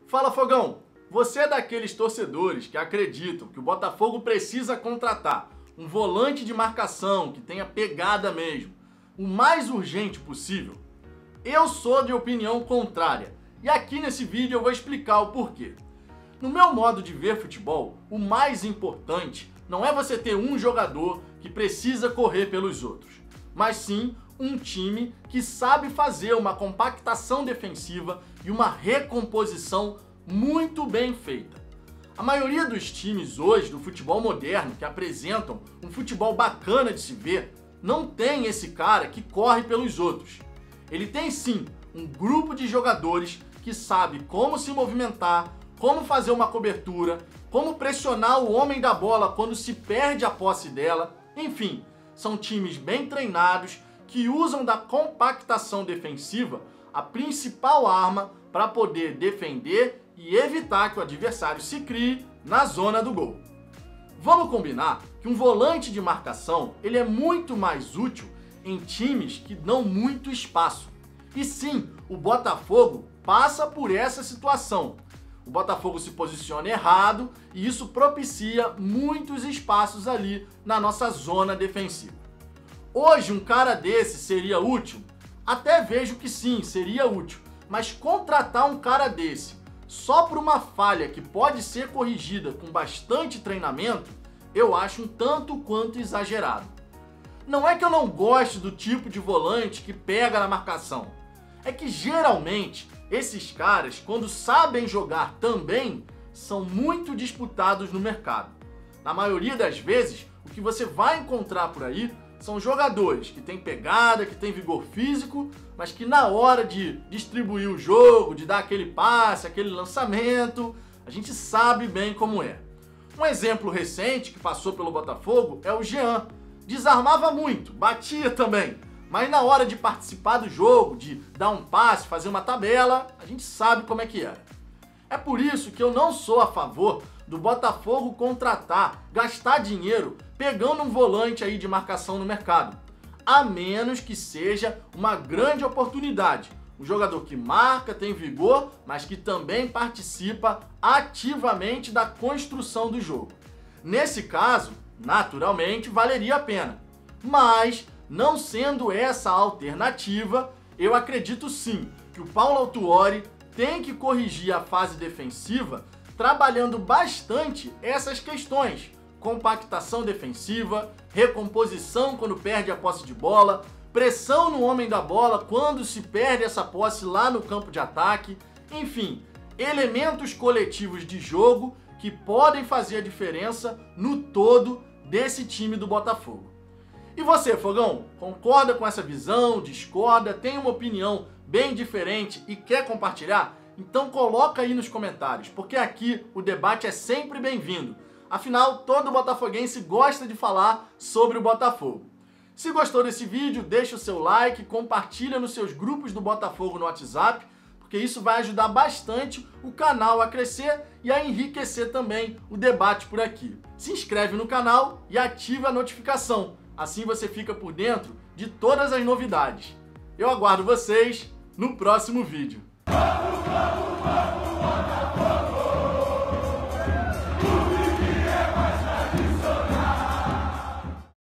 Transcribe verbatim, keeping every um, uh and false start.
Fala, Fogão! Você é daqueles torcedores que acreditam que o Botafogo precisa contratar um volante de marcação que tenha pegada mesmo, o mais urgente possível? Eu sou de opinião contrária e aqui nesse vídeo eu vou explicar o porquê. No meu modo de ver futebol, o mais importante não é você ter um jogador que precisa correr pelos outros, mas sim um time que sabe fazer uma compactação defensiva e uma recomposição muito bem feita. A maioria dos times hoje do futebol moderno que apresentam um futebol bacana de se ver não tem esse cara que corre pelos outros. Ele tem sim um grupo de jogadores que sabe como se movimentar, como fazer uma cobertura, como pressionar o homem da bola quando se perde a posse dela. Enfim, são times bem treinados que usam da compactação defensiva a principal arma para poder defender e evitar que o adversário se crie na zona do gol. Vamos combinar que um volante de marcação ele é muito mais útil em times que dão muito espaço. E sim, o Botafogo passa por essa situação. O Botafogo se posiciona errado e isso propicia muitos espaços ali na nossa zona defensiva. Hoje um cara desse seria útil? Até vejo que sim, seria útil. Mas contratar um cara desse só por uma falha que pode ser corrigida com bastante treinamento, eu acho um tanto quanto exagerado. Não é que eu não goste do tipo de volante que pega na marcação. É que geralmente esses caras, quando sabem jogar também, são muito disputados no mercado. Na maioria das vezes, o que você vai encontrar por aí são jogadores que têm pegada, que têm vigor físico, mas que na hora de distribuir o jogo, de dar aquele passe, aquele lançamento, a gente sabe bem como é. Um exemplo recente que passou pelo Botafogo é o Jean. Desarmava muito, batia também, mas na hora de participar do jogo, de dar um passe, fazer uma tabela, a gente sabe como é que era. É por isso que eu não sou a favor do Botafogo contratar, gastar dinheiro pegando um volante aí de marcação no mercado, a menos que seja uma grande oportunidade. Um jogador que marca, tem vigor, mas que também participa ativamente da construção do jogo. Nesse caso, naturalmente, valeria a pena. Mas, não sendo essa a alternativa, eu acredito sim que o Paulo Autuori tem que corrigir a fase defensiva trabalhando bastante essas questões: compactação defensiva, recomposição quando perde a posse de bola, pressão no homem da bola quando se perde essa posse lá no campo de ataque, enfim, elementos coletivos de jogo que podem fazer a diferença no todo desse time do Botafogo. E você, Fogão, concorda com essa visão, discorda, tem uma opinião bem diferente e quer compartilhar? Então coloca aí nos comentários, porque aqui o debate é sempre bem-vindo. Afinal, todo botafoguense gosta de falar sobre o Botafogo. Se gostou desse vídeo, deixa o seu like, compartilha nos seus grupos do Botafogo no WhatsApp, porque isso vai ajudar bastante o canal a crescer e a enriquecer também o debate por aqui. Se inscreve no canal e ativa a notificação, assim você fica por dentro de todas as novidades. Eu aguardo vocês no próximo vídeo.